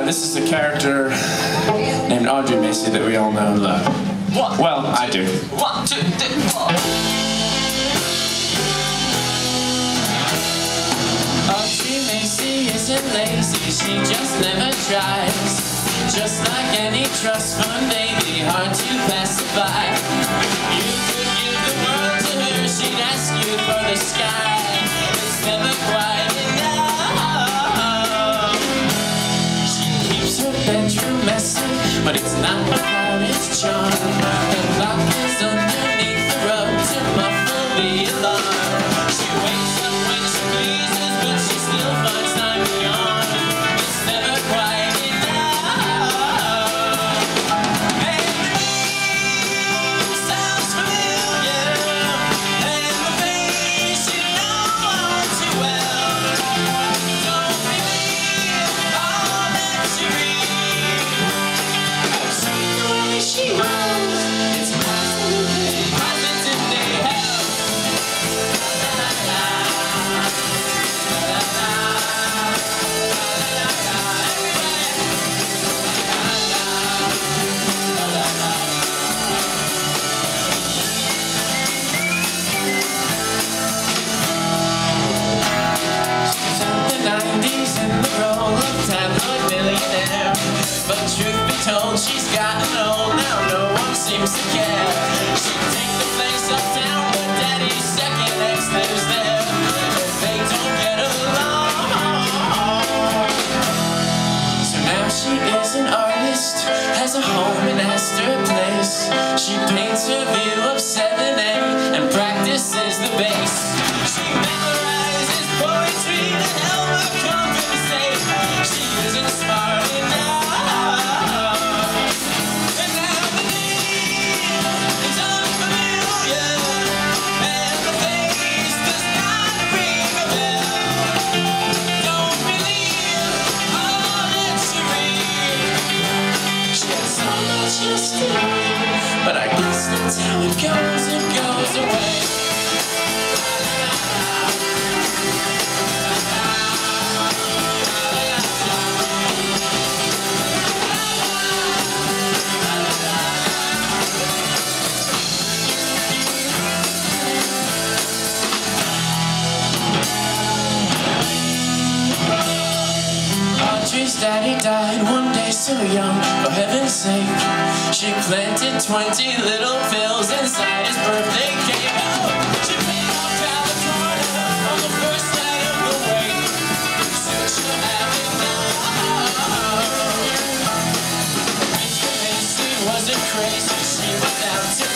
This is a character named Audrey Macy that we all know and love. Well, I do. 1, 2, 3, 4. Audrey Macy isn't lazy, she just never tries. Just like any trust fund baby, hard to pacify. You could give the world to her, she'd ask you for the sky. It's never quite enough. She keeps her bedroom messy, but it's not without its charm. The lock is underneath the rug to muffle the alarm. She wakes up when she pleases, but she still finds time to yawn. It's never quite enough. And the name sounds familiar, and the face you know all too well. Don't believe all that you read. I've seen the way she moves. It's positively hell. But truth be told, she's gotten old now, no one seems to care. She'd take the place uptown, but Daddy's second ex lives there, and they don't get along. So now she is an artist, has a home in Astor Place. She paints her view of 7A and practices the bass. She memorizes poetry to help her compensate. She isn't smart enough. But I guess that's how it goes away. Audrey's daddy died one day so young, for heaven's sake. She planted 20 little pills inside his birthday cake. Oh, she paid off California on the first night of the wake. Said she'll have enough. Audrey Macy wasn't crazy, she was out to